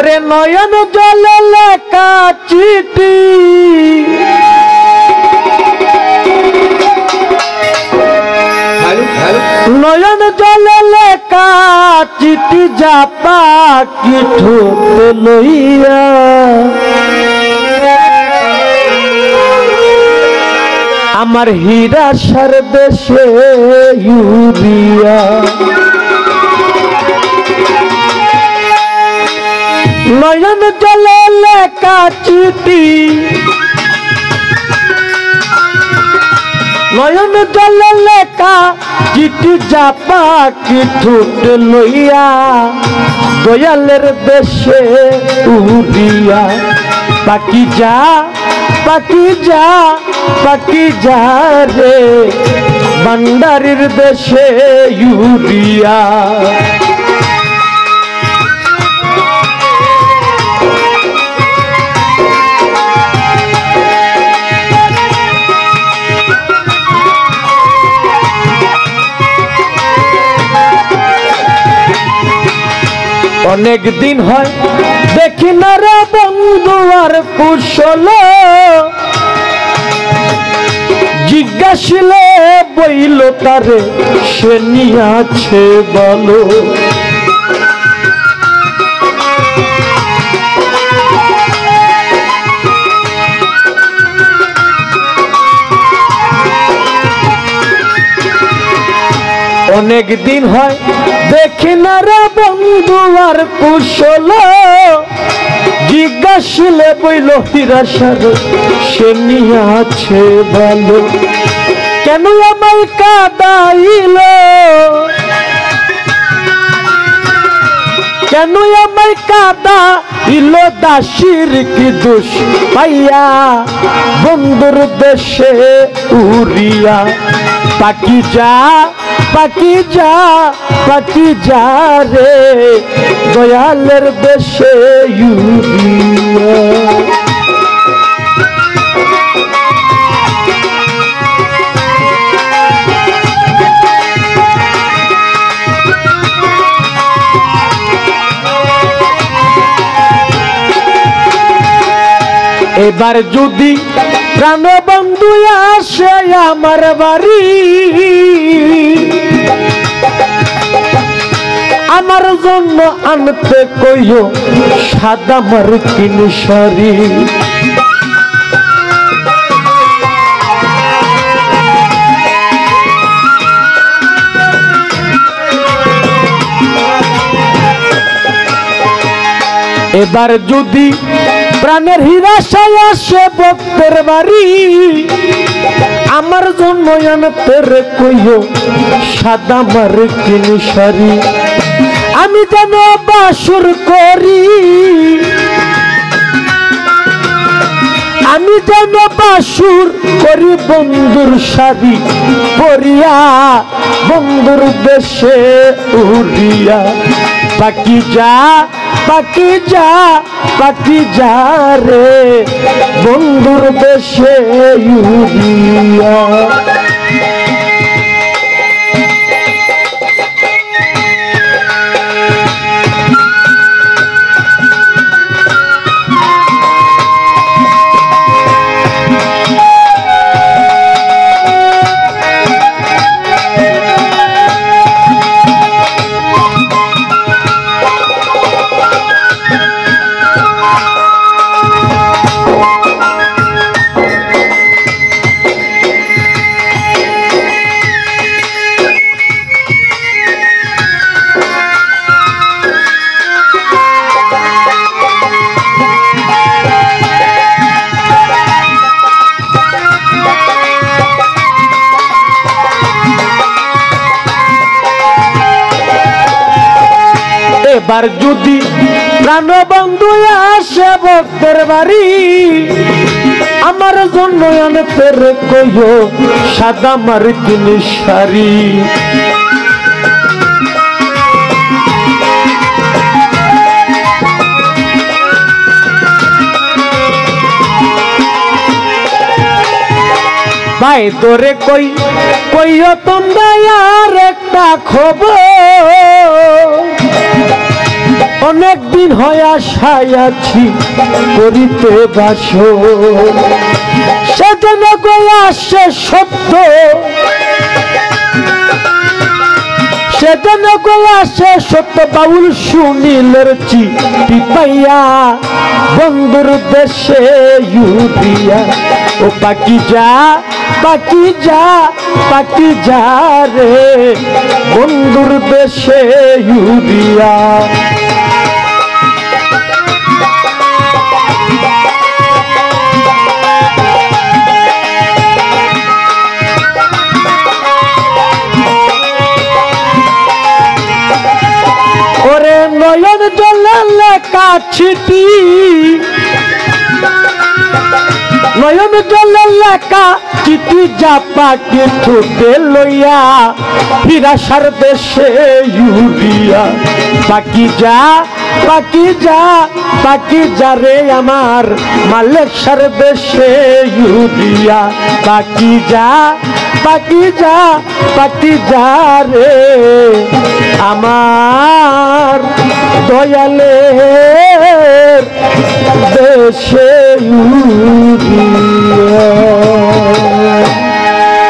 ওরে নয়ন জলে লেখা চিঠি নয়ন জলে লেখা চিঠি যা পাখি ঠোঁটে লইয়া আমার হীরাশার দেশে ইউরিয়া নয়ন জলে লেখা চিঠি নয়ন জলে লেখা চিঠি যা পাখি ঠোঁটে লইয়া দয়ালের দেশে উড়িয়া পাখি যা পাখি যা পাখি যা রে ভান্ডারির দেশে ইউরিয়া অনেক দিন হয় দেখি না রে বন্ধু আর কুশল জিজ্ঞাসিলে বইল তারে সে নিয়াছে বলো অনেক দিন হয় দেখি না রে বন্ধু আর কুশল জিজ্ঞাসিলে বইল হীরাশার সে নিয়াছে বলো কেন আমায় কাঁদাইল কেন আমায় কাঁদাইল দাসীর কি দোষ পাইয়া বন্ধুর দেশে উড়িয়া পাখি যা পাখি যা পাখি যা রে দয়ালের দেশে ইউরিয়া এবার যদি প্রাণবন্ধু আসে আমার বাড়ি আমার জন্য আনতে কইও সাদা মার্কিন শাড়ি এবার যদি প্রাণের হীরাশায় আসে ভক্তের বাড়ি আমার জন্য আনতে কইও সাদা মার্কিন শাড়ি আমি যেন বাসুর করি আমি যেন বাসুর করি বন্ধুর শাড়ি পরিয়া বন্ধুর দেশে উড়িয়া পাখি যা পাখি যা পাখি যা রে বন্ধুর দেশে উড়িয়া এবার যদি প্রাণবন্ধু আসে ভক্তের বাড়ি আমার জন্য আনতে কইও সাদা মার্কিন শাড়ি ভাই তোরে কইও তোমরা আর একটা খবর অনেক দিন হয় আশায় আছি করিতে বাসর সেজন্য কয়ে আসে সত্য সেজন্য কয়ে আসে সত্য বাউল সুনীলের চিঠি পাইয়া বন্ধুর দেশে ইউরিয়া ও পাখি যা পাখি যা পাখি যা রে বন্ধুর দেশে ইউরিয়া ওরে নয়ন জলে লেখা চিঠি নয়ন জলে লেখা চিঠি যা পাখি ঠোঁটে লইয়া ফিরাসার দেশে ইউরিয়া পাখি যা পাখি যা পাখি যা রে আমার মালেকশার দেশে ইউরিয়া পাখি যা পাখি যা পাখি যা রে আমার দয়ালে